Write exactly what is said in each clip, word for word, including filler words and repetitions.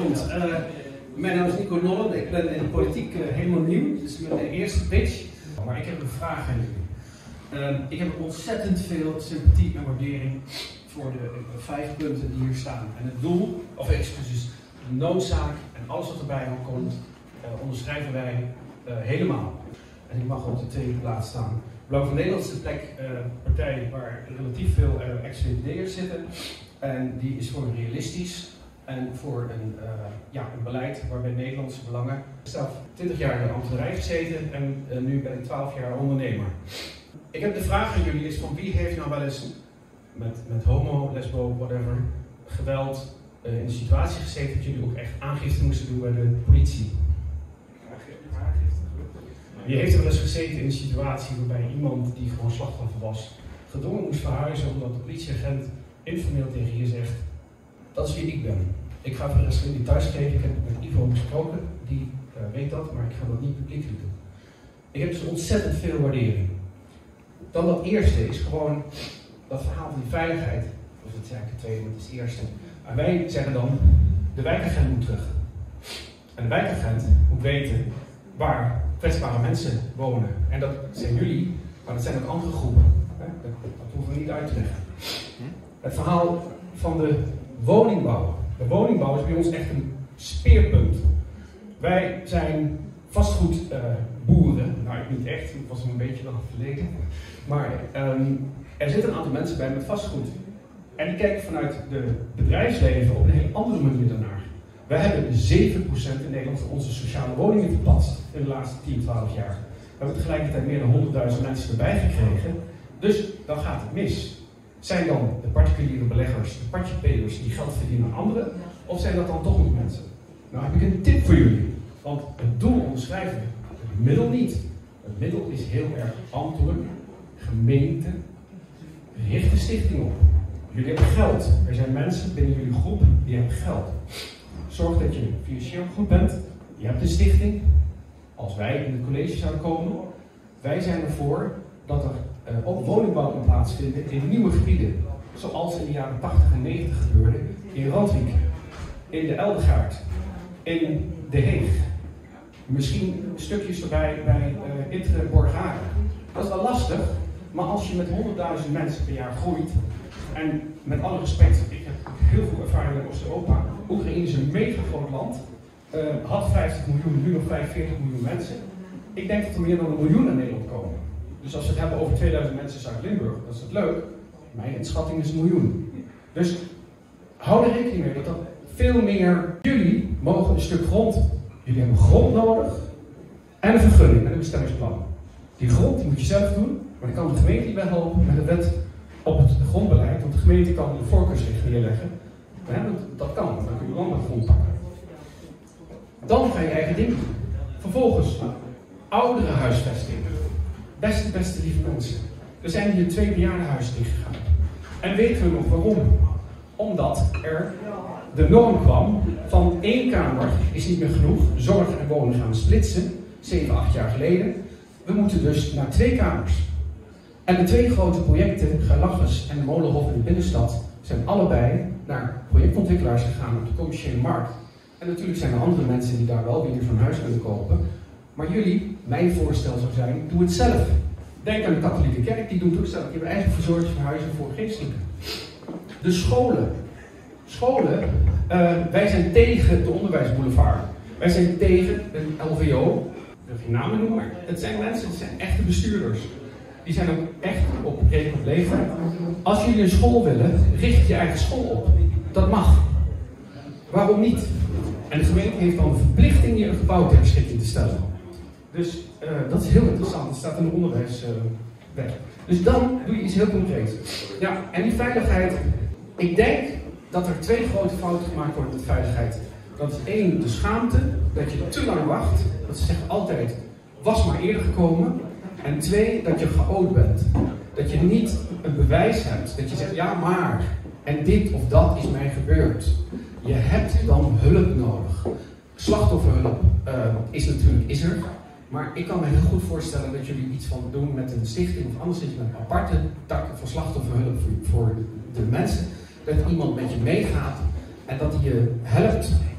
Goedenavond. Uh, mijn naam is Nico Nollen. Ik ben in de politiek uh, helemaal nieuw. Dit is mijn eerste pitch. Maar ik heb een vraag aan jullie. Uh, ik heb ontzettend veel sympathie en waardering voor de uh, vijf punten die hier staan. En het doel, of excuses, de noodzaak en alles wat erbij komt, uh, onderschrijven wij uh, helemaal. En ik mag op de tweede plaats staan. Belang van Nederland is de plek, uh, partij waar relatief veel uh, ex-V V D'ers zitten. En die is gewoon realistisch. En voor een, uh, ja, een beleid waarbij Nederlandse belangen. Ik heb zelf twintig jaar in de ambtenarij gezeten en uh, nu ben ik twaalf jaar ondernemer. Ik heb de vraag aan jullie is van wie heeft nou wel eens met, met homo, lesbo, whatever, geweld uh, in de situatie gezeten dat jullie ook echt aangifte moesten doen bij de politie? Wie heeft er wel eens gezeten in een situatie waarbij iemand die gewoon slachtoffer was, gedwongen moest verhuizen omdat de politieagent informeel tegen je zegt: dat is wie ik ben. Ik ga voor de rest niet thuisgeven. Ik heb met Ivo gesproken, die uh, weet dat, maar ik ga dat niet publiekelijk doen. Ik heb dus ontzettend veel waardering. Dan dat eerste is gewoon dat verhaal van die veiligheid. Of dat is eigenlijk het tweede, dat is het eerste. En wij zeggen dan, de wijkagent moet terug. En de wijkagent moet weten waar kwetsbare mensen wonen. En dat zijn jullie, maar dat zijn ook andere groepen. Hè? Dat, dat hoeven we niet uit te leggen. Het verhaal van de woningbouw. De woningbouw is bij ons echt een speerpunt. Wij zijn vastgoedboeren. Uh, nou, ik niet echt, ik was nog een beetje wel verleden. Maar um, er zitten een aantal mensen bij met vastgoed. En die kijken vanuit het bedrijfsleven op een hele andere manier daarnaar. Wij hebben zeven procent in Nederland van onze sociale woningen verpatst in de laatste tien, twaalf jaar. We hebben tegelijkertijd meer dan honderdduizend mensen erbij gekregen. Dus dan gaat het mis. Zijn dan de particuliere beleggers, de partjepelers die geld verdienen aan anderen? Of zijn dat dan toch nog mensen? Nou heb ik een tip voor jullie. Want het doel onderschrijven we, het middel niet. Het middel is heel erg ambtelijk, gemeente, richt de stichting op. Jullie hebben geld. Er zijn mensen binnen jullie groep die hebben geld. Zorg dat je financieel goed bent. Je hebt een stichting. Als wij in het college zouden komen, wij zijn ervoor dat er uh, ook woningbouw kan plaatsvinden in nieuwe gebieden. Zoals in de jaren tachtig en negentig gebeurde in Randwijk, in de Eldegaard, in De Heeg. Misschien stukjes erbij bij uh, Itre Borgaren. Dat is wel lastig, maar als je met honderdduizend mensen per jaar groeit, en met alle respect, ik heb heel veel ervaring in Oost-Europa. Oekraïne is een mega groot land, uh, had vijftig miljoen, nu nog vijfenveertig miljoen mensen. Ik denk dat er meer dan een miljoen naar Nederland komen. Dus als we het hebben over tweeduizend mensen in Zuid-Limburg, dat is het leuk. Mijn inschatting is een miljoen. Dus hou er rekening mee dat dat veel meer. Jullie mogen een stuk grond. Jullie hebben grond nodig en een vergunning en een bestemmingsplan. Die grond die moet je zelf doen, maar dan kan de gemeente je wel helpen met de wet op het grondbeleid, want de gemeente kan een voorkeursrecht neerleggen. Ja, dat, dat kan, dan kun je landelijk grond pakken. Dan ga je eigen ding doen. Vervolgens, oudere huisvesting. Beste, beste lieve mensen. Er zijn hier twee bejaardenhuizen dichtgegaan. En weten we nog waarom? Omdat er de norm kwam van één kamer is niet meer genoeg. Zorg en wonen gaan splitsen. Zeven, acht jaar geleden. We moeten dus naar twee kamers. En de twee grote projecten, Galachus en de Molenhof in de binnenstad, zijn allebei naar projectontwikkelaars gegaan op de commerciële markt. En natuurlijk zijn er andere mensen die daar wel weer zo'n huis kunnen kopen. Maar jullie, mijn voorstel zou zijn, doe het zelf. Denk aan de katholieke kerk, die doen het ook zelf. Die hebben eigen verzorgingsverhuizen voor geestelijken. De scholen. Scholen, uh, wij zijn tegen de onderwijsboulevard. Wij zijn tegen een L V O. Ik wil geen namen noemen, maar het zijn mensen, het zijn echte bestuurders. Die zijn ook echt op redelijk leeftijd. Als jullie een school willen, richt je eigen school op. Dat mag. Waarom niet? En de gemeente heeft dan de verplichting je een gebouw ter beschikking te stellen. Dus uh, dat is heel interessant. Het staat in de onderwijswet. Uh, dus dan doe je iets heel concreets. Ja, en die veiligheid. Ik denk dat er twee grote fouten gemaakt worden met veiligheid. Dat is één, de schaamte. Dat je te lang wacht. Dat ze zeggen altijd, was maar eerder gekomen. En twee, dat je chaot bent. Dat je niet een bewijs hebt. Dat je zegt, ja maar, en dit of dat is mij gebeurd. Je hebt dan hulp nodig. Slachtofferhulp uh, is natuurlijk is er. Maar ik kan me heel goed voorstellen dat jullie iets van doen met een stichting of anderszins met een aparte tak van slachtofferhulp voor, voor de mensen. Dat iemand met je meegaat en dat hij je helpt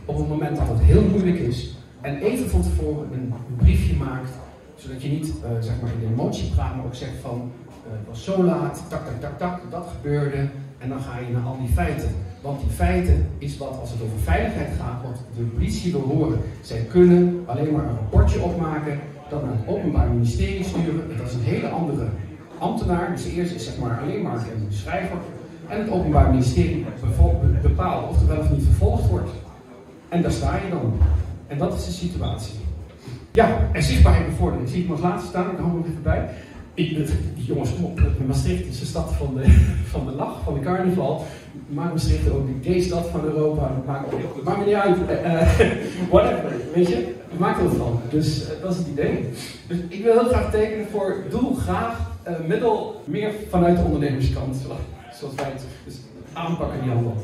op het moment dat het heel moeilijk is en even van tevoren een, een briefje maakt, zodat je niet uh, zeg maar in de emotie praat, maar ook zegt van uh, het was zo laat, tak, tak, tak, tak, dat gebeurde en dan ga je naar al die feiten. Want die feiten is wat als het over veiligheid gaat, wat de politie wil horen. Zij kunnen alleen maar een rapportje opmaken, dat naar het Openbaar Ministerie sturen. Dat is een hele andere ambtenaar, dus de eerste is zeg maar alleen maar een schrijver. En het Openbaar Ministerie bepaalt of er wel of niet vervolgd wordt. En daar sta je dan. En dat is de situatie. Ja, en zichtbaarheid bevorderen. Ik zie het nog laatst staan, ik hou er nog even bij. Jongens, kom op. Maastricht is de stad van de, van de lach, van de carnaval. Maakt Maastricht ook de gay-stad van Europa. Dat maakt, dat maakt me niet uit. Uh, whatever, weet je. Het maakt er van. Dus uh, dat is het idee. Dus ik wil heel graag tekenen voor doel, graag, uh, middel, meer vanuit de ondernemerskant. Zoals wij het dus aanpakken, die handel.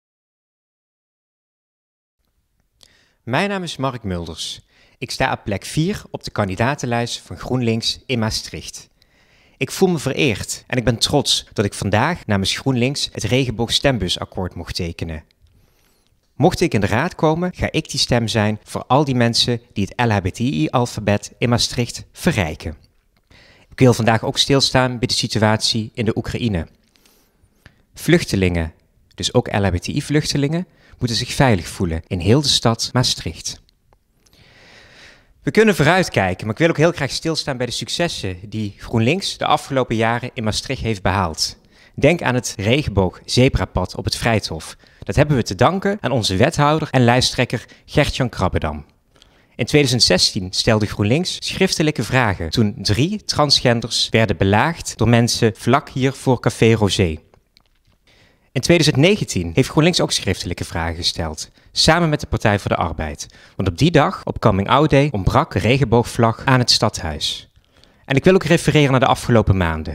Mijn naam is Mark Mulders. Ik sta op plek vier op de kandidatenlijst van GroenLinks in Maastricht. Ik voel me vereerd en ik ben trots dat ik vandaag namens GroenLinks het regenboogstembussakkoord mocht tekenen. Mocht ik in de raad komen, ga ik die stem zijn voor al die mensen die het L H B T I-alfabet in Maastricht verrijken. Ik wil vandaag ook stilstaan bij de situatie in de Oekraïne. Vluchtelingen, dus ook L H B T I-vluchtelingen, moeten zich veilig voelen in heel de stad Maastricht. We kunnen vooruitkijken, maar ik wil ook heel graag stilstaan bij de successen die GroenLinks de afgelopen jaren in Maastricht heeft behaald. Denk aan het regenboog-zebrapad op het Vrijthof. Dat hebben we te danken aan onze wethouder en lijsttrekker Gert-Jan Krabbedam. In tweeduizend zestien stelde GroenLinks schriftelijke vragen toen drie transgenders werden belaagd door mensen vlak hier voor Café Rosé. In tweeduizend negentien heeft GroenLinks ook schriftelijke vragen gesteld, samen met de Partij voor de Arbeid. Want op die dag, op Coming Out Day, ontbrak de regenboogvlag aan het stadhuis. En ik wil ook refereren naar de afgelopen maanden.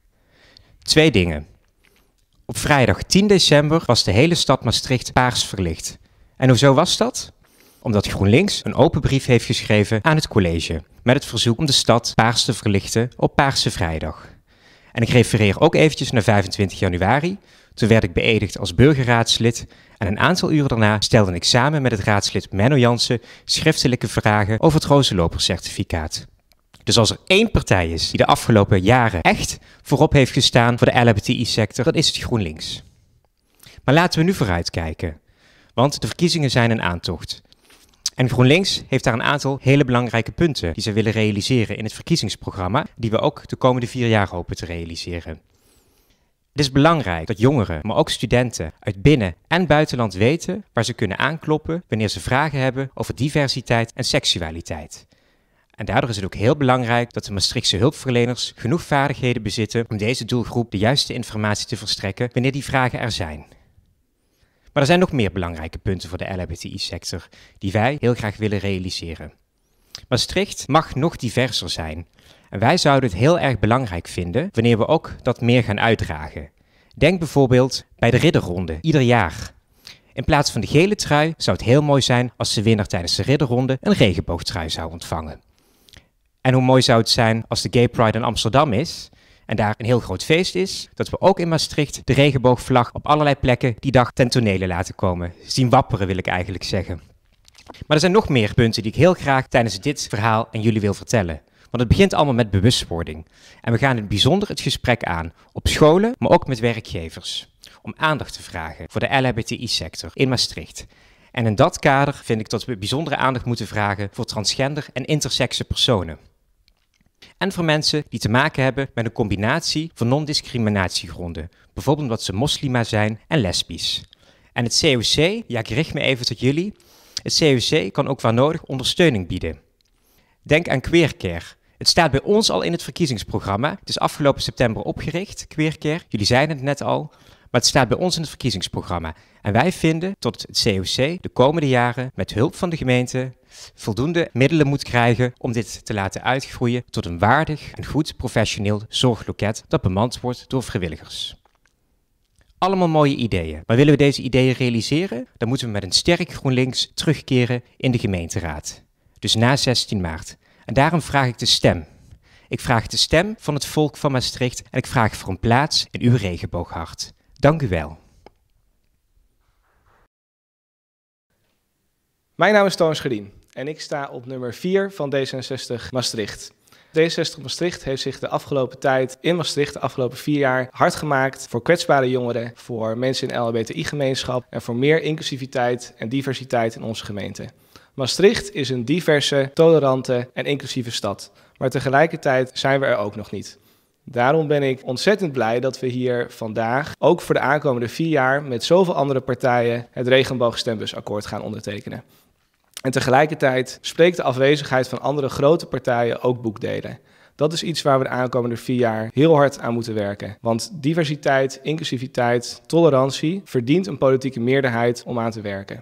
Twee dingen. Op vrijdag tien december was de hele stad Maastricht paars verlicht. En hoezo was dat? Omdat GroenLinks een open brief heeft geschreven aan het college, met het verzoek om de stad paars te verlichten op Paarse Vrijdag. En ik refereer ook eventjes naar vijfentwintig januari, toen werd ik beëdigd als burgerraadslid en een aantal uren daarna stelde ik samen met het raadslid Menno Jansen schriftelijke vragen over het rozenlopercertificaat. Dus als er één partij is die de afgelopen jaren echt voorop heeft gestaan voor de L H B T I-sector, dan is het GroenLinks. Maar laten we nu vooruitkijken, want de verkiezingen zijn in aantocht. En GroenLinks heeft daar een aantal hele belangrijke punten die ze willen realiseren in het verkiezingsprogramma, die we ook de komende vier jaar hopen te realiseren. Het is belangrijk dat jongeren, maar ook studenten uit binnen- en buitenland weten waar ze kunnen aankloppen wanneer ze vragen hebben over diversiteit en seksualiteit. En daardoor is het ook heel belangrijk dat de Maastrichtse hulpverleners genoeg vaardigheden bezitten om deze doelgroep de juiste informatie te verstrekken wanneer die vragen er zijn. Maar er zijn nog meer belangrijke punten voor de L H B T I-sector die wij heel graag willen realiseren. Maastricht mag nog diverser zijn. En wij zouden het heel erg belangrijk vinden wanneer we ook dat meer gaan uitdragen. Denk bijvoorbeeld bij de ridderronde, ieder jaar. In plaats van de gele trui zou het heel mooi zijn als de winnaar tijdens de ridderronde een regenboogtrui zou ontvangen. En hoe mooi zou het zijn als de Gay Pride in Amsterdam is en daar een heel groot feest is, dat we ook in Maastricht de regenboogvlag op allerlei plekken die dag ten tonele laten komen. Zien wapperen wil ik eigenlijk zeggen. Maar er zijn nog meer punten die ik heel graag tijdens dit verhaal aan jullie wil vertellen. Want het begint allemaal met bewustwording. En we gaan in het bijzonder het gesprek aan op scholen, maar ook met werkgevers. Om aandacht te vragen voor de L H B T I-sector in Maastricht. En in dat kader vind ik dat we bijzondere aandacht moeten vragen voor transgender en intersexe personen. En voor mensen die te maken hebben met een combinatie van non-discriminatiegronden. Bijvoorbeeld omdat ze moslima zijn en lesbisch. En het C O C, ja ik richt me even tot jullie. Het C O C kan ook waar nodig ondersteuning bieden. Denk aan Queercare. Het staat bij ons al in het verkiezingsprogramma. Het is afgelopen september opgericht, Queercare. Jullie zeiden het net al. Maar het staat bij ons in het verkiezingsprogramma. En wij vinden dat het C O C de komende jaren met hulp van de gemeente voldoende middelen moet krijgen om dit te laten uitgroeien tot een waardig en goed professioneel zorgloket dat bemand wordt door vrijwilligers. Allemaal mooie ideeën. Maar willen we deze ideeën realiseren, dan moeten we met een sterk GroenLinks terugkeren in de gemeenteraad. Dus na zestien maart. En daarom vraag ik de stem. Ik vraag de stem van het volk van Maastricht en ik vraag voor een plaats in uw regenbooghart. Dank u wel. Mijn naam is Toon Scherdien en ik sta op nummer vier van D zesenzestig Maastricht. D zesenzestig Maastricht heeft zich de afgelopen tijd in Maastricht, de afgelopen vier jaar, hard gemaakt voor kwetsbare jongeren, voor mensen in de L H B T I-gemeenschap en voor meer inclusiviteit en diversiteit in onze gemeente. Maastricht is een diverse, tolerante en inclusieve stad, maar tegelijkertijd zijn we er ook nog niet. Daarom ben ik ontzettend blij dat we hier vandaag, ook voor de aankomende vier jaar, met zoveel andere partijen het regenboogstembussakkoord gaan ondertekenen. En tegelijkertijd spreekt de afwezigheid van andere grote partijen ook boekdelen. Dat is iets waar we de aankomende vier jaar heel hard aan moeten werken. Want diversiteit, inclusiviteit, tolerantie verdient een politieke meerderheid om aan te werken.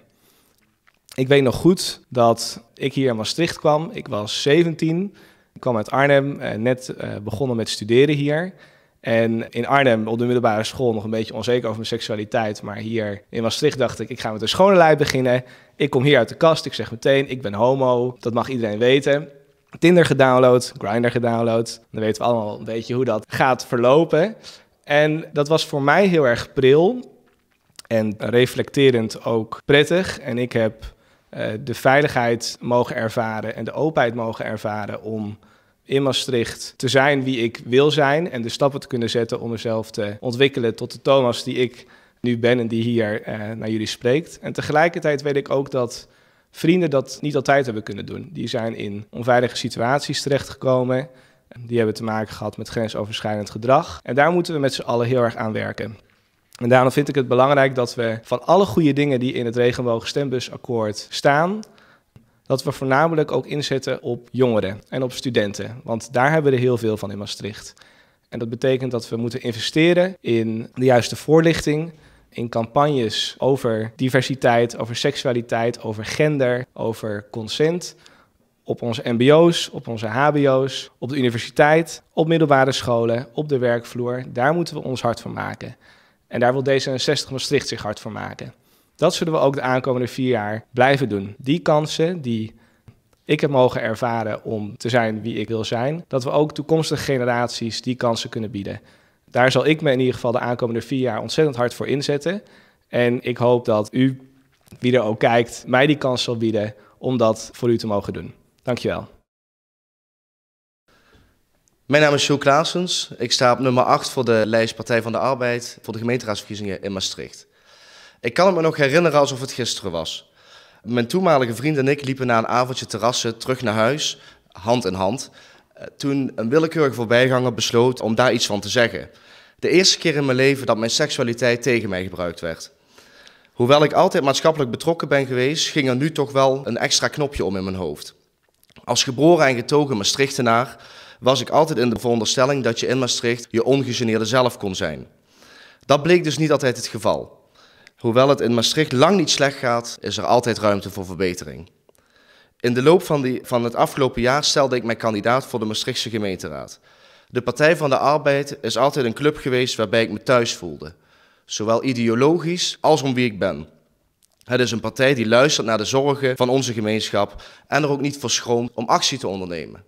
Ik weet nog goed dat ik hier in Maastricht kwam. Ik was zeventien, ik kwam uit Arnhem, net begonnen met studeren hier. En in Arnhem op de middelbare school nog een beetje onzeker over mijn seksualiteit. Maar hier in Maastricht dacht ik, ik ga met een schone lei beginnen. Ik kom hier uit de kast, ik zeg meteen, ik ben homo. Dat mag iedereen weten. Tinder gedownload, Grindr gedownload. Dan weten we allemaal een beetje hoe dat gaat verlopen. En dat was voor mij heel erg pril. En reflecterend ook prettig. En ik heb uh, de veiligheid mogen ervaren en de openheid mogen ervaren om in Maastricht te zijn wie ik wil zijn en de stappen te kunnen zetten om mezelf te ontwikkelen tot de Thomas die ik nu ben en die hier uh, naar jullie spreekt. En tegelijkertijd weet ik ook dat vrienden dat niet altijd hebben kunnen doen. Die zijn in onveilige situaties terechtgekomen. Die hebben te maken gehad met grensoverschrijdend gedrag. En daar moeten we met z'n allen heel erg aan werken. En daarom vind ik het belangrijk dat we van alle goede dingen die in het regenboogstembusakkoord staan, dat we voornamelijk ook inzetten op jongeren en op studenten. Want daar hebben we er heel veel van in Maastricht. En dat betekent dat we moeten investeren in de juiste voorlichting, in campagnes over diversiteit, over seksualiteit, over gender, over consent, op onze mbo's, op onze hbo's, op de universiteit, op middelbare scholen, op de werkvloer. Daar moeten we ons hard voor maken. En daar wil D zesenzestig Maastricht zich hard voor maken. Dat zullen we ook de aankomende vier jaar blijven doen. Die kansen die ik heb mogen ervaren om te zijn wie ik wil zijn, dat we ook toekomstige generaties die kansen kunnen bieden. Daar zal ik me in ieder geval de aankomende vier jaar ontzettend hard voor inzetten. En ik hoop dat u, wie er ook kijkt, mij die kans zal bieden om dat voor u te mogen doen. Dankjewel. Mijn naam is Jo Klaasens. Ik sta op nummer acht voor de lijst Partij van de Arbeid voor de gemeenteraadsverkiezingen in Maastricht. Ik kan het me nog herinneren alsof het gisteren was. Mijn toenmalige vriend en ik liepen na een avondje terrassen terug naar huis, hand in hand, toen een willekeurige voorbijganger besloot om daar iets van te zeggen. De eerste keer in mijn leven dat mijn seksualiteit tegen mij gebruikt werd. Hoewel ik altijd maatschappelijk betrokken ben geweest, ging er nu toch wel een extra knopje om in mijn hoofd. Als geboren en getogen Maastrichtenaar was ik altijd in de veronderstelling dat je in Maastricht je ongegeneerde zelf kon zijn. Dat bleek dus niet altijd het geval. Hoewel het in Maastricht lang niet slecht gaat, is er altijd ruimte voor verbetering. In de loop van, die, van het afgelopen jaar stelde ik mij kandidaat voor de Maastrichtse gemeenteraad. De Partij van de Arbeid is altijd een club geweest waarbij ik me thuis voelde. Zowel ideologisch als om wie ik ben. Het is een partij die luistert naar de zorgen van onze gemeenschap en er ook niet voor schroomt om actie te ondernemen.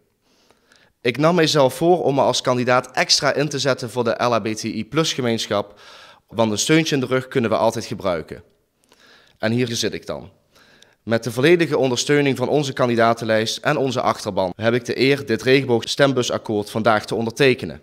Ik nam mijzelf voor om me als kandidaat extra in te zetten voor de L H B T I plus gemeenschap, want een steuntje in de rug kunnen we altijd gebruiken. En hier zit ik dan. Met de volledige ondersteuning van onze kandidatenlijst en onze achterban heb ik de eer dit regenboogstembussakkoord vandaag te ondertekenen.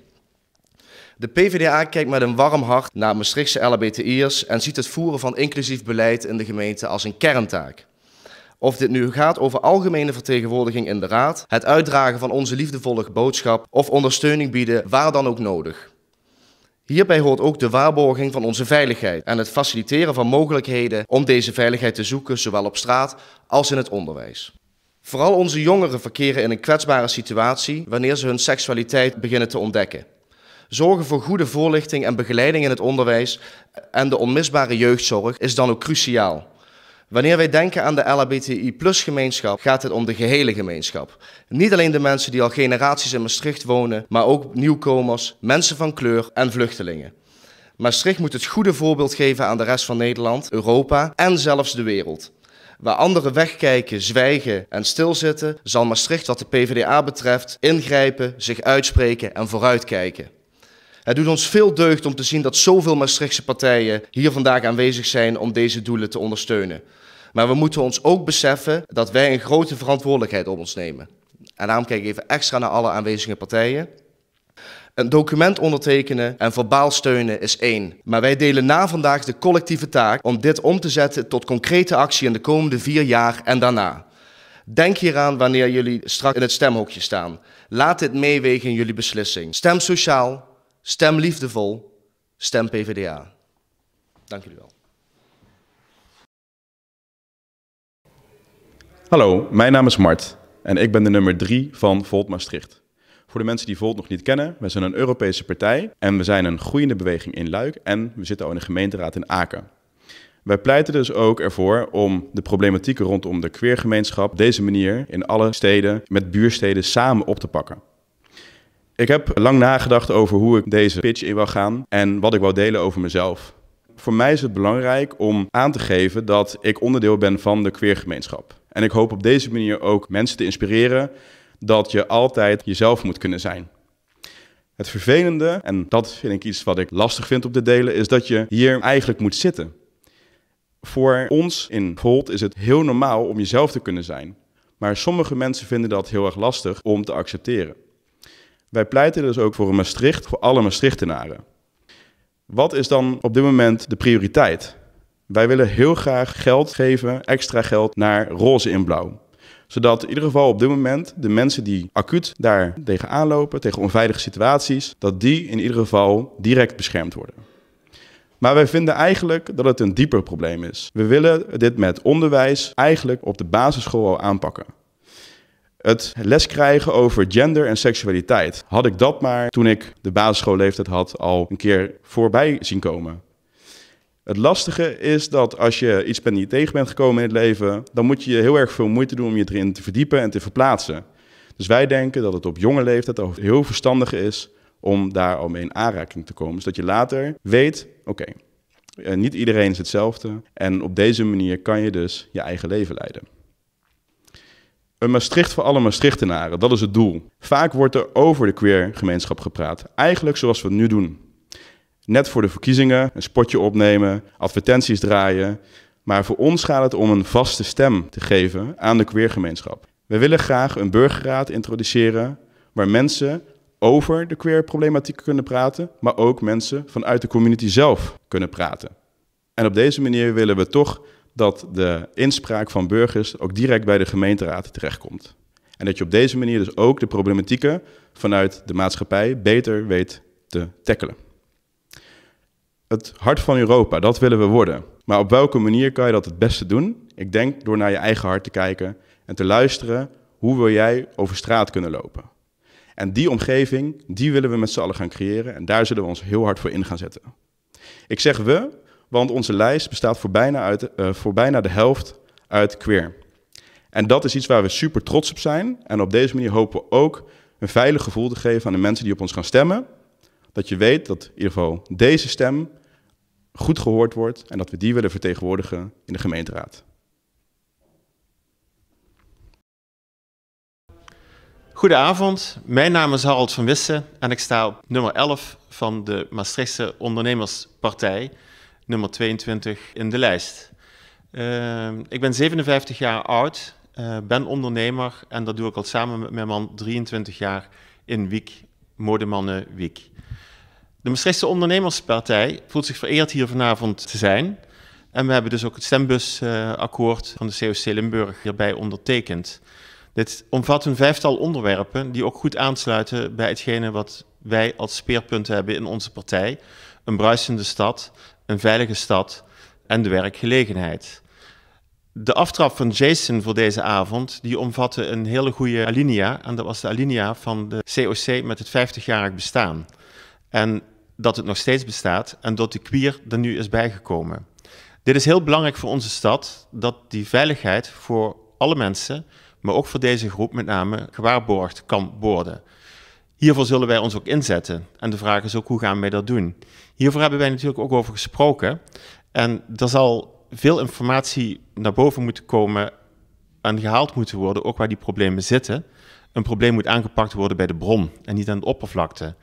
De P V D A kijkt met een warm hart naar Maastrichtse L H B T I'ers en ziet het voeren van inclusief beleid in de gemeente als een kerntaak. Of dit nu gaat over algemene vertegenwoordiging in de raad, het uitdragen van onze liefdevolle boodschap of ondersteuning bieden waar dan ook nodig. Hierbij hoort ook de waarborging van onze veiligheid en het faciliteren van mogelijkheden om deze veiligheid te zoeken, zowel op straat als in het onderwijs. Vooral onze jongeren verkeren in een kwetsbare situatie wanneer ze hun seksualiteit beginnen te ontdekken. Zorgen voor goede voorlichting en begeleiding in het onderwijs en de onmisbare jeugdzorg is dan ook cruciaal. Wanneer wij denken aan de L H B T I plus gemeenschap, gaat het om de gehele gemeenschap. Niet alleen de mensen die al generaties in Maastricht wonen, maar ook nieuwkomers, mensen van kleur en vluchtelingen. Maastricht moet het goede voorbeeld geven aan de rest van Nederland, Europa en zelfs de wereld. Waar anderen wegkijken, zwijgen en stilzitten, zal Maastricht wat de P V D A betreft ingrijpen, zich uitspreken en vooruitkijken. Het doet ons veel deugd om te zien dat zoveel Maastrichtse partijen hier vandaag aanwezig zijn om deze doelen te ondersteunen. Maar we moeten ons ook beseffen dat wij een grote verantwoordelijkheid op ons nemen. En daarom kijk ik even extra naar alle aanwezige partijen. Een document ondertekenen en verbaal steunen is één. Maar wij delen na vandaag de collectieve taak om dit om te zetten tot concrete actie in de komende vier jaar en daarna. Denk hieraan wanneer jullie straks in het stemhokje staan. Laat dit meewegen in jullie beslissing. Stem sociaal, stem liefdevol, stem P V d A. Dank jullie wel. Hallo, mijn naam is Mart en ik ben de nummer drie van Volt Maastricht. Voor de mensen die Volt nog niet kennen, wij zijn een Europese partij en we zijn een groeiende beweging in Luik en we zitten ook in de gemeenteraad in Aken. Wij pleiten dus ook ervoor om de problematieken rondom de queergemeenschap op deze manier in alle steden met buursteden samen op te pakken. Ik heb lang nagedacht over hoe ik deze pitch in wil gaan en wat ik wou delen over mezelf. Voor mij is het belangrijk om aan te geven dat ik onderdeel ben van de queergemeenschap. En ik hoop op deze manier ook mensen te inspireren dat je altijd jezelf moet kunnen zijn. Het vervelende, en dat vind ik iets wat ik lastig vind om te delen, is dat je hier eigenlijk moet zitten. Voor ons in Volt is het heel normaal om jezelf te kunnen zijn. Maar sommige mensen vinden dat heel erg lastig om te accepteren. Wij pleiten dus ook voor een Maastricht, voor alle Maastrichtenaren. Wat is dan op dit moment de prioriteit? Wij willen heel graag geld geven, extra geld, naar roze in blauw. Zodat in ieder geval op dit moment de mensen die acuut daar tegenaan lopen, tegen onveilige situaties, dat die in ieder geval direct beschermd worden. Maar wij vinden eigenlijk dat het een dieper probleem is. We willen dit met onderwijs eigenlijk op de basisschool al aanpakken. Het les krijgen over gender en seksualiteit. Had ik dat maar toen ik de basisschoolleeftijd had al een keer voorbij zien komen. Het lastige is dat als je iets bent niet tegen bent gekomen in het leven, dan moet je heel erg veel moeite doen om je erin te verdiepen en te verplaatsen. Dus wij denken dat het op jonge leeftijd al heel verstandig is om daar al mee in aanraking te komen. Zodat je later weet, oké, okay, niet iedereen is hetzelfde en op deze manier kan je dus je eigen leven leiden. Een Maastricht voor alle Maastrichtenaren, dat is het doel. Vaak wordt er over de queergemeenschap gepraat, eigenlijk zoals we het nu doen. Net voor de verkiezingen, een spotje opnemen, advertenties draaien. Maar voor ons gaat het om een vaste stem te geven aan de queergemeenschap. We willen graag een burgerraad introduceren waar mensen over de queerproblematiek kunnen praten, maar ook mensen vanuit de community zelf kunnen praten. En op deze manier willen we toch dat de inspraak van burgers ook direct bij de gemeenteraad terechtkomt. En dat je op deze manier dus ook de problematieken vanuit de maatschappij beter weet te tackelen. Het hart van Europa, dat willen we worden. Maar op welke manier kan je dat het beste doen? Ik denk door naar je eigen hart te kijken en te luisteren, hoe wil jij over straat kunnen lopen? En die omgeving, die willen we met z'n allen gaan creëren en daar zullen we ons heel hard voor in gaan zetten. Ik zeg we, want onze lijst bestaat voor bijna, uit, uh, voor bijna de helft uit queer. En dat is iets waar we super trots op zijn. En op deze manier hopen we ook een veilig gevoel te geven aan de mensen die op ons gaan stemmen. Dat je weet dat in ieder geval deze stem goed gehoord wordt en dat we die willen vertegenwoordigen in de gemeenteraad. Goedenavond, mijn naam is Harold van Wissen en ik sta op nummer elf van de Maastrichtse Ondernemerspartij, nummer tweeëntwintig in de lijst. Uh, ik ben zevenenvijftig jaar oud, uh, ben ondernemer en dat doe ik al samen met mijn man drieëntwintig jaar in Wiek, Modemannen Wiek. De Maastrichtse Ondernemerspartij voelt zich vereerd hier vanavond te zijn. En we hebben dus ook het stembusakkoord van de C O C Limburg hierbij ondertekend. Dit omvat een vijftal onderwerpen die ook goed aansluiten bij hetgene wat wij als speerpunten hebben in onze partij. Een bruisende stad, een veilige stad en de werkgelegenheid. De aftrap van Jason voor deze avond die omvatte een hele goede alinea. En dat was de alinea van de C O C met het vijftigjarig bestaan. En dat het nog steeds bestaat en dat de queer er nu is bijgekomen. Dit is heel belangrijk voor onze stad, dat die veiligheid voor alle mensen, maar ook voor deze groep met name, gewaarborgd kan worden. Hiervoor zullen wij ons ook inzetten. En de vraag is ook, hoe gaan wij dat doen? Hiervoor hebben wij natuurlijk ook over gesproken. En er zal veel informatie naar boven moeten komen en gehaald moeten worden, ook waar die problemen zitten. Een probleem moet aangepakt worden bij de bron en niet aan de oppervlakte.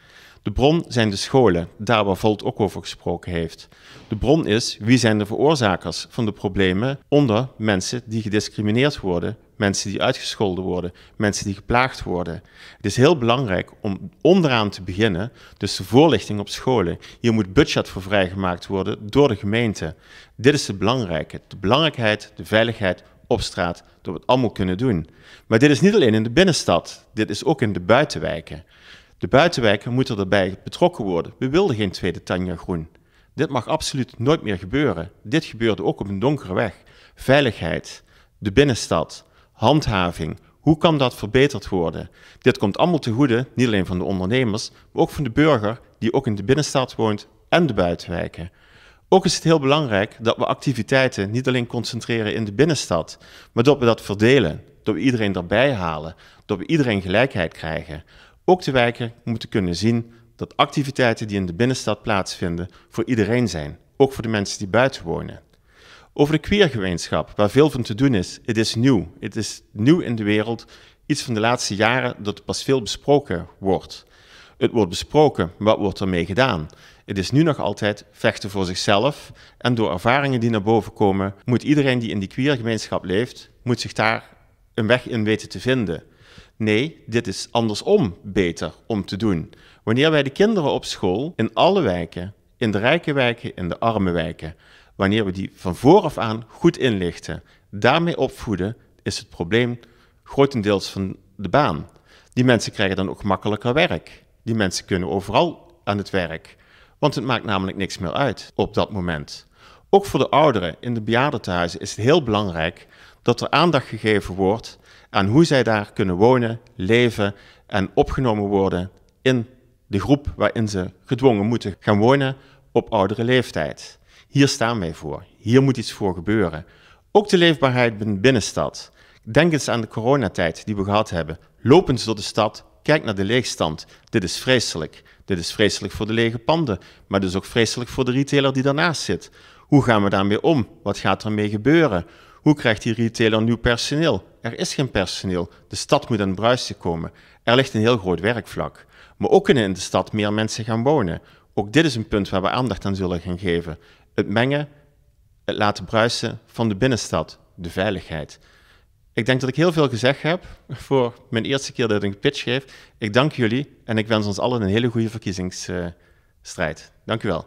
De bron zijn de scholen, daar waar Volt ook over gesproken heeft. De bron is, wie zijn de veroorzakers van de problemen onder mensen die gediscrimineerd worden, mensen die uitgescholden worden, mensen die geplaagd worden. Het is heel belangrijk om onderaan te beginnen, dus de voorlichting op scholen. Hier moet budget voor vrijgemaakt worden door de gemeente. Dit is het belangrijke, de belangrijkheid, de veiligheid op straat, dat we het allemaal kunnen doen. Maar dit is niet alleen in de binnenstad, dit is ook in de buitenwijken. De buitenwijken moeten erbij betrokken worden. We wilden geen tweede Tanja Groen. Dit mag absoluut nooit meer gebeuren. Dit gebeurde ook op een donkere weg. Veiligheid, de binnenstad, handhaving. Hoe kan dat verbeterd worden? Dit komt allemaal ten goede, niet alleen van de ondernemers, maar ook van de burger die ook in de binnenstad woont en de buitenwijken. Ook is het heel belangrijk dat we activiteiten niet alleen concentreren in de binnenstad, maar dat we dat verdelen, dat we iedereen erbij halen, dat we iedereen gelijkheid krijgen. Ook de wijken moeten kunnen zien dat activiteiten die in de binnenstad plaatsvinden voor iedereen zijn, ook voor de mensen die buiten wonen. Over de queergemeenschap, waar veel van te doen is, het is nieuw. Het is nieuw in de wereld, iets van de laatste jaren dat pas veel besproken wordt. Het wordt besproken, wat wordt ermee gedaan? Het is nu nog altijd vechten voor zichzelf en door ervaringen die naar boven komen, moet iedereen die in die queergemeenschap leeft, moet zich daar een weg in weten te vinden. Nee, dit is andersom beter om te doen. Wanneer wij de kinderen op school, in alle wijken, in de rijke wijken, in de arme wijken, wanneer we die van vooraf aan goed inlichten, daarmee opvoeden, is het probleem grotendeels van de baan. Die mensen krijgen dan ook makkelijker werk. Die mensen kunnen overal aan het werk, want het maakt namelijk niks meer uit op dat moment. Ook voor de ouderen in de bejaardentehuizen is het heel belangrijk dat er aandacht gegeven wordt aan hoe zij daar kunnen wonen, leven en opgenomen worden in de groep waarin ze gedwongen moeten gaan wonen op oudere leeftijd. Hier staan wij voor. Hier moet iets voor gebeuren. Ook de leefbaarheid in de binnenstad. Denk eens aan de coronatijd die we gehad hebben. Loop eens door de stad, kijk naar de leegstand. Dit is vreselijk. Dit is vreselijk voor de lege panden, maar dit is ook vreselijk voor de retailer die daarnaast zit. Hoe gaan we daarmee om? Wat gaat ermee gebeuren? Hoe krijgt die retailer nieuw personeel? Er is geen personeel. De stad moet aan het bruisen komen. Er ligt een heel groot werkvlak. Maar ook kunnen in de stad meer mensen gaan wonen. Ook dit is een punt waar we aandacht aan zullen gaan geven. Het mengen, het laten bruisen van de binnenstad, de veiligheid. Ik denk dat ik heel veel gezegd heb voor mijn eerste keer dat ik een pitch geef. Ik dank jullie en ik wens ons allen een hele goede verkiezingsstrijd. Dank u wel.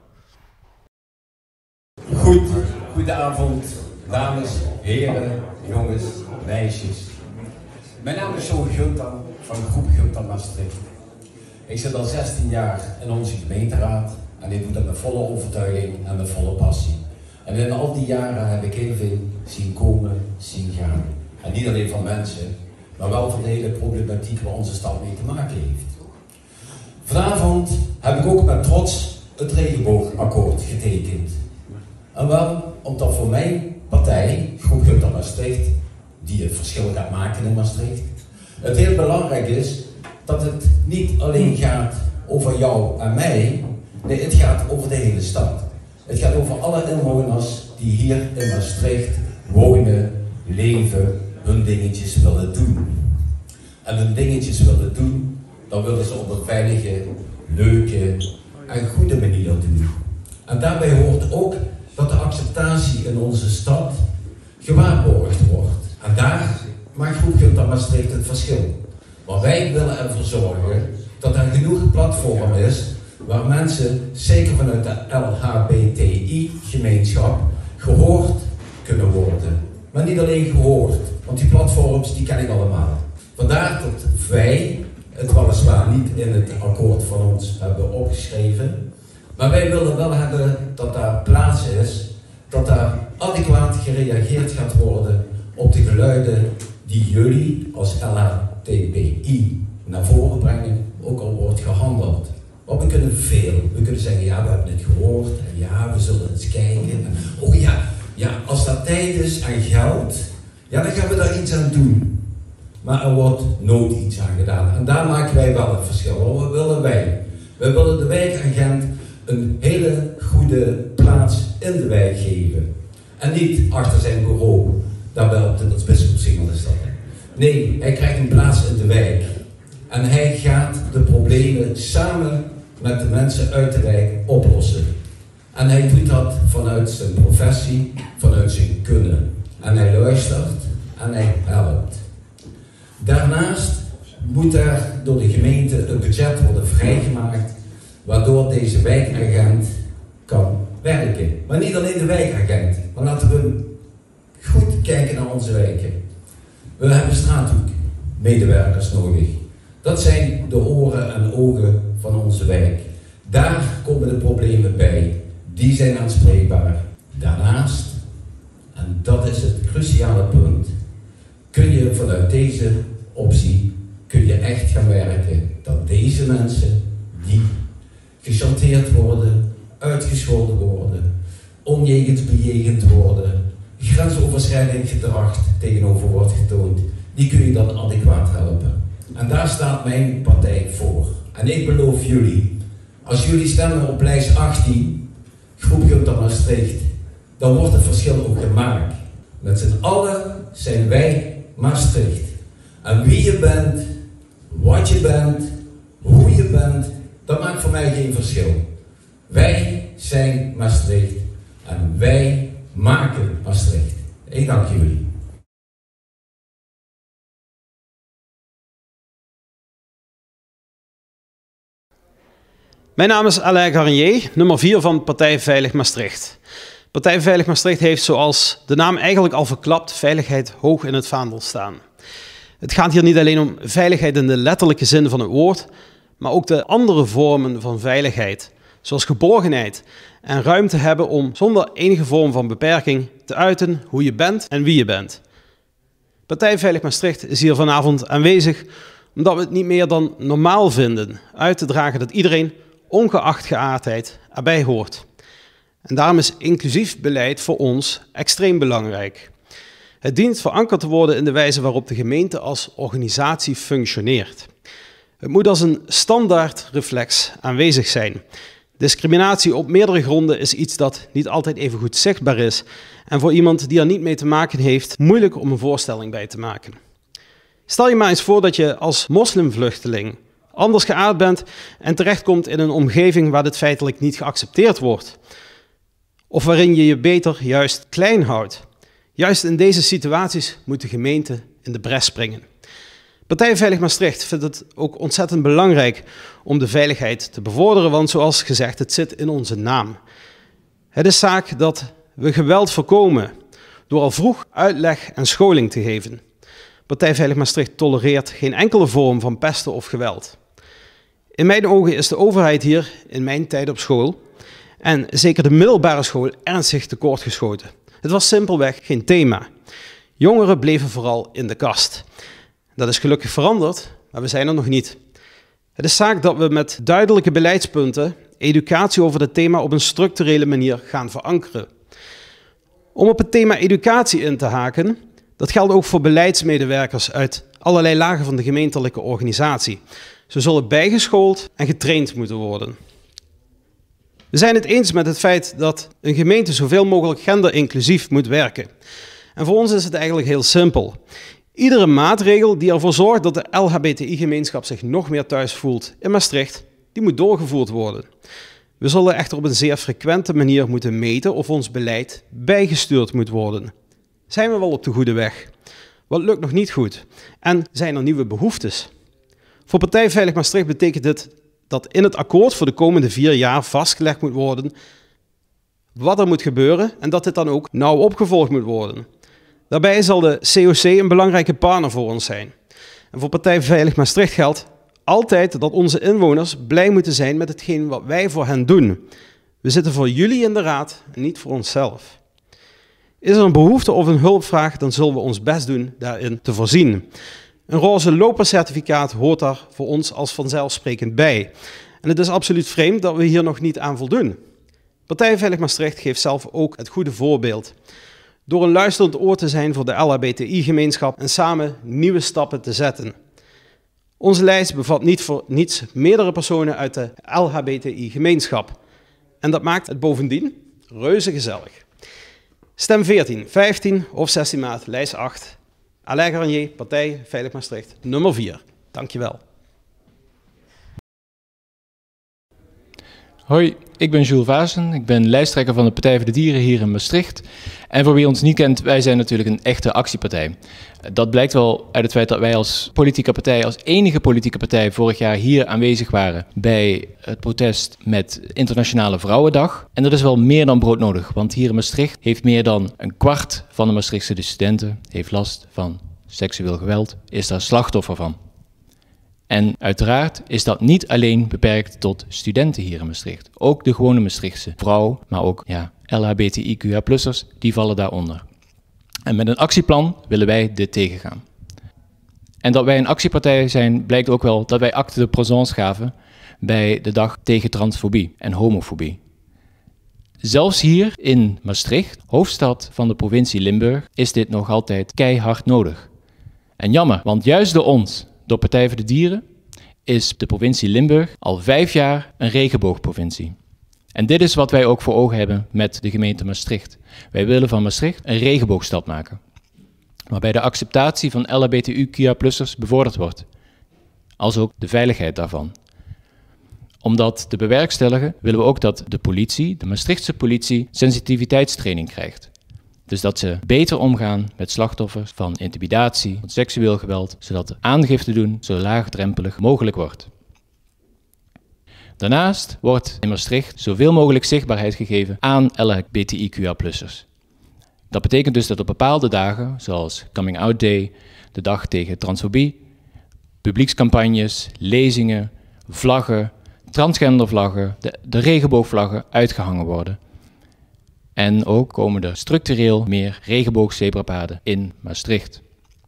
Goed, goedenavond, dames, heren, jongens, meisjes. Mijn naam is John Guntan van de groep Guntan Maastricht. Ik zit al zestien jaar in onze gemeenteraad en ik doe dat met volle overtuiging en met volle passie. En in al die jaren heb ik heel veel zien komen, zien gaan. En niet alleen van mensen, maar wel van de hele problematiek waar onze stad mee te maken heeft. Vanavond heb ik ook met trots het regenboogakkoord getekend. En wel omdat voor mijn partij, Groep Guntan Maastricht, die het verschil gaat maken in Maastricht, het heel belangrijk is dat het niet alleen gaat over jou en mij, nee, het gaat over de hele stad. Het gaat over alle inwoners die hier in Maastricht wonen, leven, hun dingetjes willen doen. En hun dingetjes willen doen, dan willen ze op een veilige, leuke en goede manier doen. En daarbij hoort ook dat de acceptatie in onze stad gewaarborgd wordt. En daar maakt Groep Guntan Maastricht het verschil. Maar wij willen ervoor zorgen dat er genoeg platform is waar mensen, zeker vanuit de L H B T I-gemeenschap, gehoord kunnen worden. Maar niet alleen gehoord, want die platforms die ken ik allemaal. Vandaar dat wij het weliswaar niet in het akkoord van ons hebben opgeschreven, maar wij willen wel hebben dat daar plaats is, dat daar adequaat gereageerd gaat worden op de geluiden die jullie als L H B T I naar voren brengen, ook al wordt gehandeld. Want we kunnen veel. We kunnen zeggen, ja, we hebben het gehoord, en ja, we zullen eens kijken. En, oh ja, ja, als dat tijd is en geld, ja, dan gaan we daar iets aan doen. Maar er wordt nooit iets aan gedaan. En daar maken wij wel het verschil. Wat willen wij? Wij willen de wijkagent een hele goede plaats in de wijk geven. En niet achter zijn bureau, daarbij op de Bisschopsingel is dat. Nee, hij krijgt een plaats in de wijk. En hij gaat de problemen samen met de mensen uit de wijk oplossen. En hij doet dat vanuit zijn professie, vanuit zijn kunnen. En hij luistert en hij helpt. Daarnaast moet er door de gemeente een budget worden vrijgemaakt, waardoor deze wijkagent kan werken. Maar niet alleen de wijkagent, maar laten we goed kijken naar onze wijken. We hebben straathoekmedewerkers nodig. Dat zijn de oren en ogen van onze wijk. Daar komen de problemen bij. Die zijn aanspreekbaar. Daarnaast, en dat is het cruciale punt, kun je vanuit deze optie, kun je echt gaan werken dat deze mensen die gechanteerd worden, uitgescholden worden, onjegens bejegend worden, grensoverschrijdend gedrag tegenover wordt getoond, die kun je dan adequaat helpen. En daar staat mijn partij voor. En ik beloof jullie, als jullie stemmen op lijst achttien, groep Gunther Maastricht, dan wordt het verschil ook gemaakt. Met z'n allen zijn wij Maastricht. En wie je bent, wat je bent, hoe je bent, dat maakt voor mij geen verschil. Wij zijn Maastricht en wij maken Maastricht. Ik dank jullie. Mijn naam is Alain Garnier, nummer vier van Partij Veilig Maastricht. Partij Veilig Maastricht heeft, zoals de naam eigenlijk al verklapt, veiligheid hoog in het vaandel staan. Het gaat hier niet alleen om veiligheid in de letterlijke zin van het woord, maar ook de andere vormen van veiligheid, zoals geborgenheid en ruimte hebben om zonder enige vorm van beperking te uiten hoe je bent en wie je bent. Partij Veilig Maastricht is hier vanavond aanwezig omdat we het niet meer dan normaal vinden uit te dragen dat iedereen, ongeacht geaardheid, erbij hoort. En daarom is inclusief beleid voor ons extreem belangrijk. Het dient verankerd te worden in de wijze waarop de gemeente als organisatie functioneert. Het moet als een standaard reflex aanwezig zijn. Discriminatie op meerdere gronden is iets dat niet altijd even goed zichtbaar is en voor iemand die er niet mee te maken heeft, moeilijk om een voorstelling bij te maken. Stel je maar eens voor dat je als moslimvluchteling anders geaard bent en terechtkomt in een omgeving waar dit feitelijk niet geaccepteerd wordt. Of waarin je je beter juist klein houdt. Juist in deze situaties moet de gemeente in de bres springen. Partij Veilig Maastricht vindt het ook ontzettend belangrijk om de veiligheid te bevorderen, want zoals gezegd, het zit in onze naam. Het is zaak dat we geweld voorkomen door al vroeg uitleg en scholing te geven. Partij Veilig Maastricht tolereert geen enkele vorm van pesten of geweld. In mijn ogen is de overheid hier in mijn tijd op school en zeker de middelbare school ernstig tekortgeschoten. Het was simpelweg geen thema. Jongeren bleven vooral in de kast. Dat is gelukkig veranderd, maar we zijn er nog niet. Het is zaak dat we met duidelijke beleidspunten educatie over het thema op een structurele manier gaan verankeren. Om op het thema educatie in te haken, dat geldt ook voor beleidsmedewerkers uit allerlei lagen van de gemeentelijke organisatie. Ze zullen bijgeschoold en getraind moeten worden. We zijn het eens met het feit dat een gemeente zoveel mogelijk genderinclusief moet werken. En voor ons is het eigenlijk heel simpel. Iedere maatregel die ervoor zorgt dat de L H B T I-gemeenschap zich nog meer thuis voelt in Maastricht, die moet doorgevoerd worden. We zullen echter op een zeer frequente manier moeten meten of ons beleid bijgestuurd moet worden. Zijn we wel op de goede weg? Wat lukt nog niet goed? En zijn er nieuwe behoeftes? Voor Partij Veilig Maastricht betekent dit dat in het akkoord voor de komende vier jaar vastgelegd moet worden wat er moet gebeuren en dat dit dan ook nauw opgevolgd moet worden. Daarbij zal de C O C een belangrijke partner voor ons zijn. En voor Partij Veilig Maastricht geldt altijd dat onze inwoners blij moeten zijn met hetgeen wat wij voor hen doen. We zitten voor jullie in de raad en niet voor onszelf. Is er een behoefte of een hulpvraag, dan zullen we ons best doen daarin te voorzien. Een roze lopercertificaat hoort daar voor ons als vanzelfsprekend bij. En het is absoluut vreemd dat we hier nog niet aan voldoen. Partij Veilig Maastricht geeft zelf ook het goede voorbeeld. Door een luisterend oor te zijn voor de L H B T I-gemeenschap en samen nieuwe stappen te zetten. Onze lijst bevat niet voor niets meerdere personen uit de L H B T I-gemeenschap. En dat maakt het bovendien reuze gezellig. Stem veertien, vijftien of zestien maart, lijst acht. Alain Garnier, Partij Veilig Maastricht, nummer vier. Dankjewel. Hoi, ik ben Jules Vaassen. Ik ben lijsttrekker van de Partij voor de Dieren hier in Maastricht. En voor wie ons niet kent, wij zijn natuurlijk een echte actiepartij. Dat blijkt wel uit het feit dat wij als politieke partij, als enige politieke partij, vorig jaar hier aanwezig waren bij het protest met Internationale Vrouwendag. En dat is wel meer dan broodnodig, want hier in Maastricht heeft meer dan een kwart van de Maastrichtse studenten heeft last van seksueel geweld, is daar slachtoffer van. En uiteraard is dat niet alleen beperkt tot studenten hier in Maastricht. Ook de gewone Maastrichtse vrouw, maar ook ja, L H B T I Q A plussers, die vallen daaronder. En met een actieplan willen wij dit tegengaan. En dat wij een actiepartij zijn, blijkt ook wel dat wij acte de présence gaven bij de dag tegen transfobie en homofobie. Zelfs hier in Maastricht, hoofdstad van de provincie Limburg, is dit nog altijd keihard nodig. En jammer, want juist door ons, door Partij voor de Dieren, is de provincie Limburg al vijf jaar een regenboogprovincie. En dit is wat wij ook voor ogen hebben met de gemeente Maastricht. Wij willen van Maastricht een regenboogstad maken, waarbij de acceptatie van L H B T I Q A plussers bevorderd wordt, als ook de veiligheid daarvan. Om dat te bewerkstelligen willen we ook dat de politie, de Maastrichtse politie, sensitiviteitstraining krijgt. Dus dat ze beter omgaan met slachtoffers van intimidatie, van seksueel geweld, zodat aangifte doen zo laagdrempelig mogelijk wordt. Daarnaast wordt in Maastricht zoveel mogelijk zichtbaarheid gegeven aan L H B T I Q A plussers. Dat betekent dus dat op bepaalde dagen, zoals Coming Out Day, de dag tegen transfobie, publiekscampagnes, lezingen, vlaggen, transgendervlaggen, de, de regenboogvlaggen uitgehangen worden. En ook komen er structureel meer regenboogzebrapaden in Maastricht.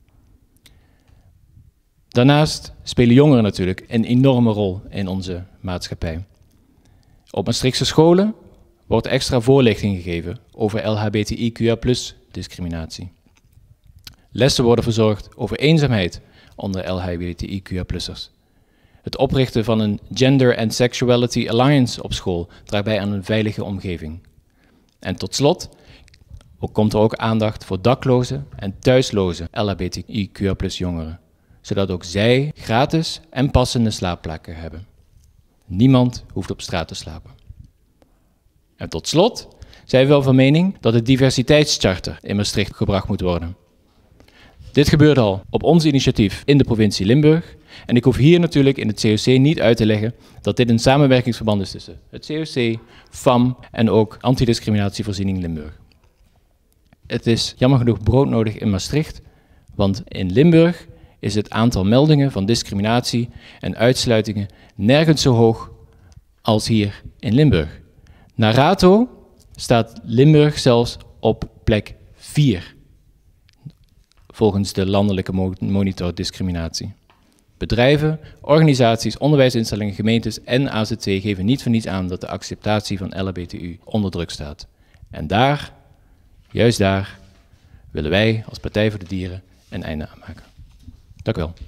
Daarnaast spelen jongeren natuurlijk een enorme rol in onze maatschappij. Op Maastrichtse scholen wordt extra voorlichting gegeven over L H B T I Q A plus discriminatie. Lessen worden verzorgd over eenzaamheid onder L H B T I Q A plussers. Het oprichten van een Gender and Sexuality Alliance op school draagt bij aan een veilige omgeving. En tot slot komt er ook aandacht voor dakloze en thuisloze L H B T I Q A plus jongeren, zodat ook zij gratis en passende slaapplekken hebben. Niemand hoeft op straat te slapen. En tot slot zijn we wel van mening dat de diversiteitscharter in Maastricht gebracht moet worden. Dit gebeurt al op ons initiatief in de provincie Limburg. En ik hoef hier natuurlijk in het C O C niet uit te leggen dat dit een samenwerkingsverband is tussen het C O C, F A M en ook Antidiscriminatievoorziening Limburg. Het is jammer genoeg broodnodig in Maastricht, want in Limburg is het aantal meldingen van discriminatie en uitsluitingen nergens zo hoog als hier in Limburg. Na Rato staat Limburg zelfs op plek vier, volgens de landelijke monitor discriminatie. Bedrijven, organisaties, onderwijsinstellingen, gemeentes en A Z C geven niet voor niets aan dat de acceptatie van L H B T U onder druk staat. En daar, juist daar, willen wij als Partij voor de Dieren een einde aan maken. Dank u wel.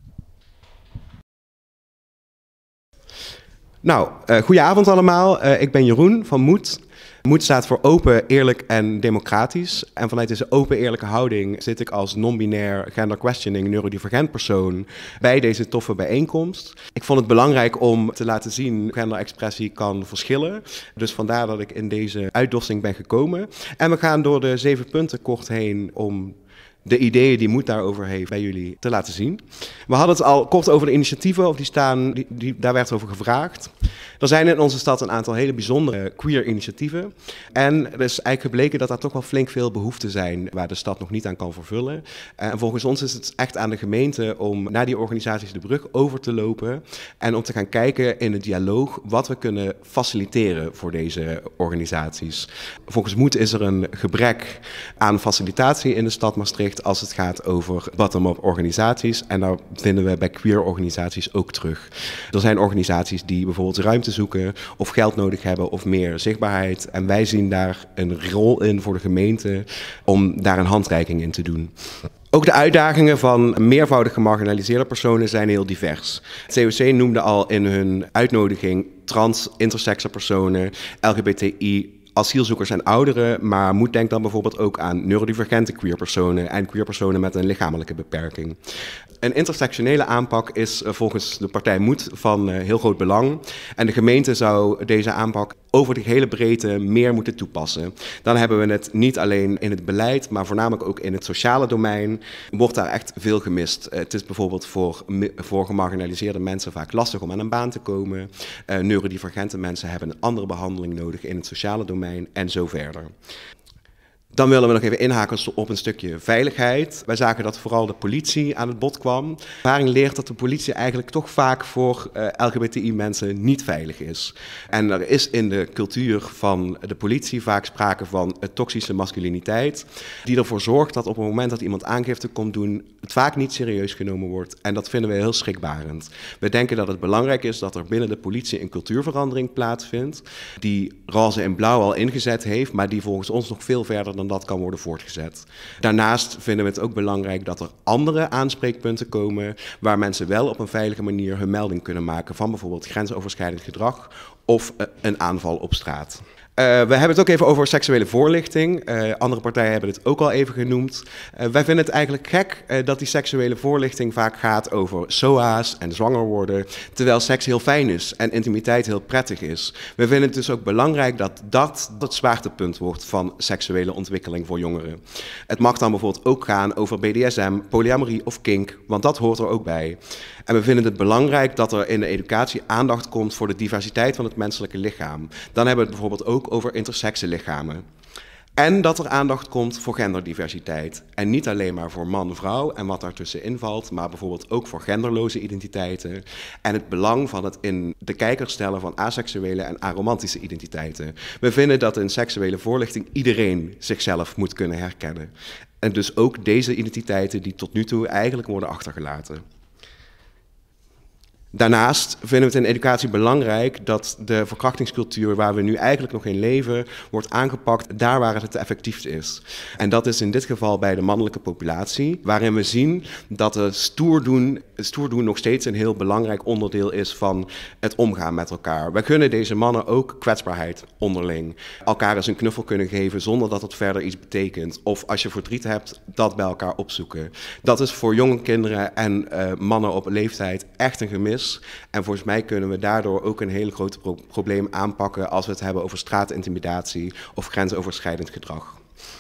Nou, uh, goedenavond allemaal. Uh, ik ben Jeroen van Moed. Moed staat voor open, eerlijk en democratisch. En vanuit deze open, eerlijke houding zit ik als non-binair, gender-questioning, neurodivergent persoon bij deze toffe bijeenkomst. Ik vond het belangrijk om te laten zien hoe genderexpressie kan verschillen. Dus vandaar dat ik in deze uitdossing ben gekomen. En we gaan door de zeven punten kort heen om de ideeën die Moed daarover heeft bij jullie te laten zien. We hadden het al kort over de initiatieven, of die staan, die, die, daar werd over gevraagd. Er zijn in onze stad een aantal hele bijzondere queer initiatieven. En er is eigenlijk gebleken dat er toch wel flink veel behoeften zijn waar de stad nog niet aan kan vervullen. En volgens ons is het echt aan de gemeente om naar die organisaties de brug over te lopen en om te gaan kijken in het dialoog wat we kunnen faciliteren voor deze organisaties. Volgens Moed is er een gebrek aan facilitatie in de stad Maastricht als het gaat over bottom-up organisaties. En daar vinden we bij queer organisaties ook terug. Er zijn organisaties die bijvoorbeeld ruimte zoeken of geld nodig hebben of meer zichtbaarheid. En wij zien daar een rol in voor de gemeente om daar een handreiking in te doen. Ook de uitdagingen van meervoudig gemarginaliseerde personen zijn heel divers. Het C O C noemde al in hun uitnodiging trans, intersexe personen, L G B T I, asielzoekers en ouderen, maar Moed denkt dan bijvoorbeeld ook aan neurodivergente queer personen en queer personen met een lichamelijke beperking. Een intersectionele aanpak is uh, volgens de partij Moed van uh, heel groot belang. En de gemeente zou deze aanpak over de hele breedte meer moeten toepassen. Dan hebben we het niet alleen in het beleid, maar voornamelijk ook in het sociale domein. Wordt daar echt veel gemist. Uh, het is bijvoorbeeld voor, voor gemarginaliseerde mensen vaak lastig om aan een baan te komen. Uh, neurodivergente mensen hebben een andere behandeling nodig in het sociale domein en zo verder. Dan willen we nog even inhaken op een stukje veiligheid. Wij zagen dat vooral de politie aan het bod kwam. Ervaring leert dat de politie eigenlijk toch vaak voor uh, L G B T I-mensen niet veilig is. En er is in de cultuur van de politie vaak sprake van uh, toxische masculiniteit, die ervoor zorgt dat op het moment dat iemand aangifte komt doen, het vaak niet serieus genomen wordt. En dat vinden we heel schrikbarend. We denken dat het belangrijk is dat er binnen de politie een cultuurverandering plaatsvindt, die roze en blauw al ingezet heeft, maar die volgens ons nog veel verder dan dat kan worden voortgezet. Daarnaast vinden we het ook belangrijk dat er andere aanspreekpunten komen waar mensen wel op een veilige manier hun melding kunnen maken van bijvoorbeeld grensoverschrijdend gedrag of uh, een aanval op straat. Uh, we hebben het ook even over seksuele voorlichting. Uh, andere partijen hebben het ook al even genoemd. Uh, wij vinden het eigenlijk gek uh, dat die seksuele voorlichting vaak gaat over S O A's en zwanger worden, terwijl seks heel fijn is en intimiteit heel prettig is. We vinden het dus ook belangrijk dat dat het zwaartepunt wordt van seksuele ontwikkeling voor jongeren. Het mag dan bijvoorbeeld ook gaan over B D S M, polyamorie of kink, want dat hoort er ook bij. En we vinden het belangrijk dat er in de educatie aandacht komt voor de diversiteit van het menselijke lichaam. Dan hebben we het bijvoorbeeld ook over intersexe lichamen. En dat er aandacht komt voor genderdiversiteit. En niet alleen maar voor man, vrouw en wat daartussenin valt, maar bijvoorbeeld ook voor genderloze identiteiten. En het belang van het in de kijker stellen van aseksuele en aromantische identiteiten. We vinden dat in seksuele voorlichting iedereen zichzelf moet kunnen herkennen. En dus ook deze identiteiten die tot nu toe eigenlijk worden achtergelaten. Daarnaast vinden we het in educatie belangrijk dat de verkrachtingscultuur waar we nu eigenlijk nog in leven, wordt aangepakt daar waar het het effectiefst is. En dat is in dit geval bij de mannelijke populatie, waarin we zien dat het stoerdoen, het stoerdoen nog steeds een heel belangrijk onderdeel is van het omgaan met elkaar. Wij gunnen deze mannen ook kwetsbaarheid onderling. Elkaar eens een knuffel kunnen geven zonder dat het verder iets betekent. Of als je verdriet hebt, dat bij elkaar opzoeken. Dat is voor jonge kinderen en uh, mannen op leeftijd echt een gemis. En volgens mij kunnen we daardoor ook een heel groot pro- probleem aanpakken als we het hebben over straatintimidatie of grensoverschrijdend gedrag.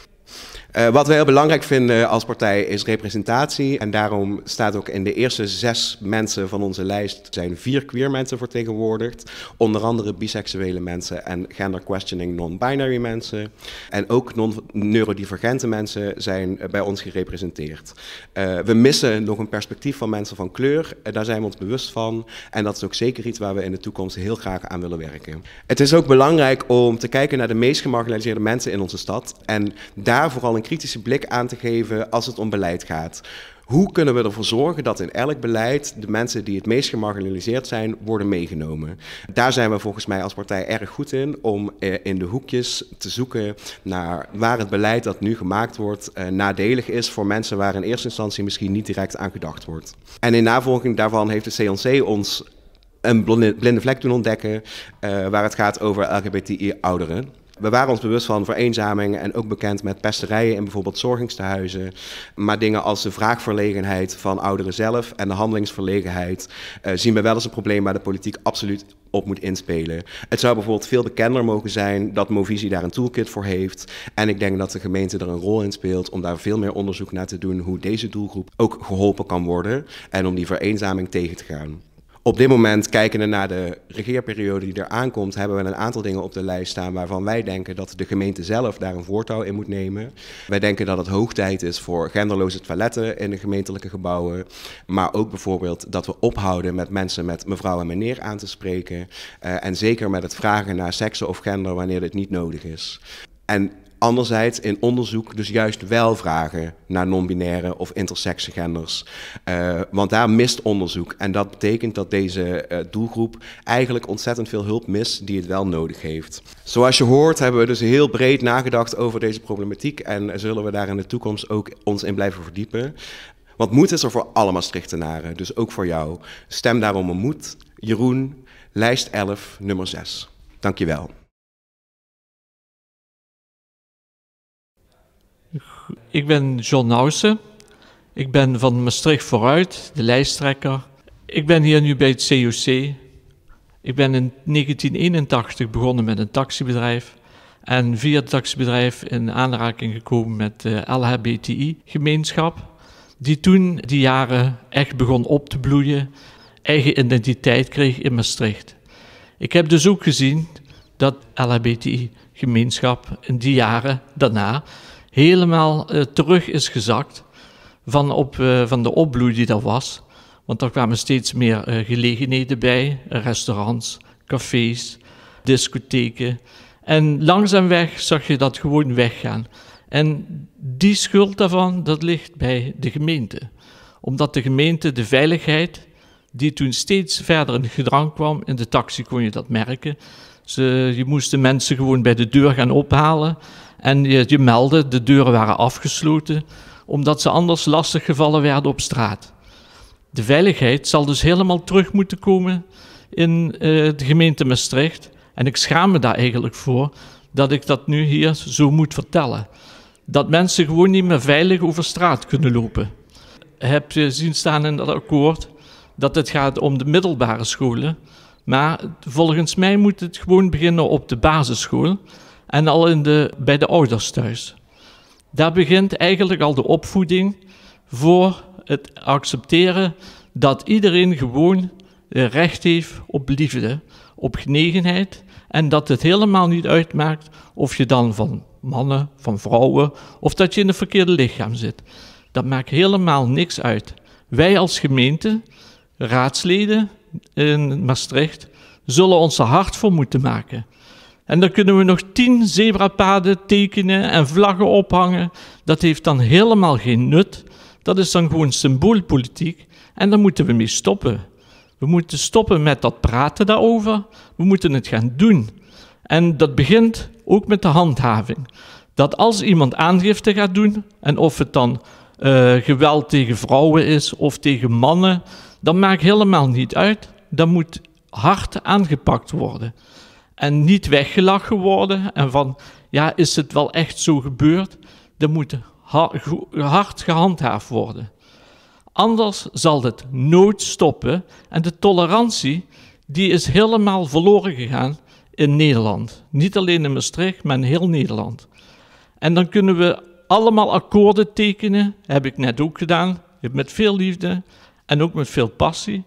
Uh, wat we heel belangrijk vinden als partij is representatie. En daarom staat ook in de eerste zes mensen van onze lijst zijn vier queer mensen vertegenwoordigd. Onder andere biseksuele mensen en gender-questioning non-binary mensen. En ook non-neurodivergente mensen zijn bij ons gerepresenteerd. Uh, we missen nog een perspectief van mensen van kleur. Uh, daar zijn we ons bewust van. En dat is ook zeker iets waar we in de toekomst heel graag aan willen werken. Het is ook belangrijk om te kijken naar de meest gemarginaliseerde mensen in onze stad. En daar vooral een kritische blik aan te geven als het om beleid gaat. Hoe kunnen we ervoor zorgen dat in elk beleid de mensen die het meest gemarginaliseerd zijn, worden meegenomen? Daar zijn we volgens mij als partij erg goed in, om in de hoekjes te zoeken naar waar het beleid dat nu gemaakt wordt eh, nadelig is voor mensen waar in eerste instantie misschien niet direct aan gedacht wordt. En in navolging daarvan heeft de C N C ons een blinde vlek doen ontdekken, eh, waar het gaat over L G B T I-ouderen. We waren ons bewust van vereenzaming en ook bekend met pesterijen in bijvoorbeeld zorgingstehuizen. Maar dingen als de vraagverlegenheid van ouderen zelf en de handelingsverlegenheid uh, zien we wel als een probleem waar de politiek absoluut op moet inspelen. Het zou bijvoorbeeld veel bekender mogen zijn dat Movisie daar een toolkit voor heeft. En ik denk dat de gemeente er een rol in speelt om daar veel meer onderzoek naar te doen hoe deze doelgroep ook geholpen kan worden en om die vereenzaming tegen te gaan. Op dit moment, kijkende naar de regeerperiode die er aankomt, hebben we een aantal dingen op de lijst staan waarvan wij denken dat de gemeente zelf daar een voortouw in moet nemen. Wij denken dat het hoog tijd is voor genderloze toiletten in de gemeentelijke gebouwen. Maar ook bijvoorbeeld dat we ophouden met mensen met mevrouw en meneer aan te spreken. Uh, en zeker met het vragen naar seksen of gender wanneer dit niet nodig is. En anderzijds in onderzoek dus juist wel vragen naar non-binaire of intersexe genders. Uh, want daar mist onderzoek. En dat betekent dat deze uh, doelgroep eigenlijk ontzettend veel hulp mist die het wel nodig heeft. Zoals je hoort hebben we dus heel breed nagedacht over deze problematiek. En zullen we daar in de toekomst ook ons in blijven verdiepen. Want moed is er voor alle Maastrichtenaren, dus ook voor jou. Stem daarom een moed. Jeroen, lijst elf, nummer zes. Dank je wel. Ik ben John Nauwse. Ik ben van Maastricht Vooruit, de lijsttrekker. Ik ben hier nu bij het C O C. Ik ben in negentien eenentachtig begonnen met een taxibedrijf. En via het taxibedrijf in aanraking gekomen met de L H B T I-gemeenschap. Die toen die jaren echt begon op te bloeien, eigen identiteit kreeg in Maastricht. Ik heb dus ook gezien dat L H B T I-gemeenschap in die jaren daarna helemaal uh, terug is gezakt van, op, uh, van de opbloei die er was. Want er kwamen steeds meer uh, gelegenheden bij, restaurants, cafés, discotheken. En langzaamweg zag je dat gewoon weggaan. En die schuld daarvan, dat ligt bij de gemeente. Omdat de gemeente de veiligheid, die toen steeds verder in gedrang kwam, in de taxi kon je dat merken. Ze, je moest de mensen gewoon bij de deur gaan ophalen en je, je meldde, de deuren waren afgesloten, omdat ze anders lastig gevallen werden op straat. De veiligheid zal dus helemaal terug moeten komen in uh, de gemeente Maastricht. En ik schaam me daar eigenlijk voor dat ik dat nu hier zo moet vertellen. Dat mensen gewoon niet meer veilig over straat kunnen lopen. Heb je zien staan in dat akkoord dat het gaat om de middelbare scholen. Maar volgens mij moet het gewoon beginnen op de basisschool en al in de, bij de ouders thuis. Daar begint eigenlijk al de opvoeding voor het accepteren dat iedereen gewoon recht heeft op liefde, op genegenheid. En dat het helemaal niet uitmaakt of je dan van mannen, van vrouwen, of dat je in het verkeerde lichaam zit. Dat maakt helemaal niks uit. Wij als gemeente, raadsleden in Maastricht, zullen ons er hard voor moeten maken. En dan kunnen we nog tien zebrapaden tekenen en vlaggen ophangen. Dat heeft dan helemaal geen nut. Dat is dan gewoon symboolpolitiek. En daar moeten we mee stoppen. We moeten stoppen met dat praten daarover. We moeten het gaan doen. En dat begint ook met de handhaving. Dat als iemand aangifte gaat doen, en of het dan uh, geweld tegen vrouwen is of tegen mannen, dat maakt helemaal niet uit. Dat moet hard aangepakt worden. En niet weggelachen worden en van, ja, is het wel echt zo gebeurd? Dat moet hard gehandhaafd worden. Anders zal het nooit stoppen en de tolerantie die is helemaal verloren gegaan in Nederland. Niet alleen in Maastricht, maar in heel Nederland. En dan kunnen we allemaal akkoorden tekenen, heb ik net ook gedaan, met veel liefde en ook met veel passie.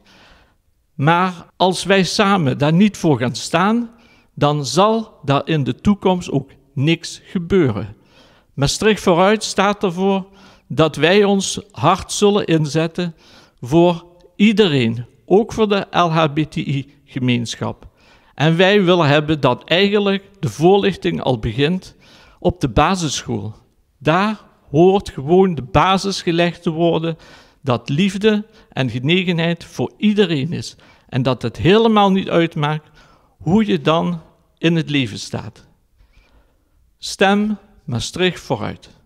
Maar als wij samen daar niet voor gaan staan, dan zal daar in de toekomst ook niks gebeuren. Maastricht Vooruit staat ervoor dat wij ons hard zullen inzetten voor iedereen, ook voor de L H B T I-gemeenschap. En wij willen hebben dat eigenlijk de voorlichting al begint op de basisschool. Daar hoort gewoon de basis gelegd te worden dat liefde en genegenheid voor iedereen is. En dat het helemaal niet uitmaakt hoe je dan in het leven staat. Stem Maastricht Vooruit.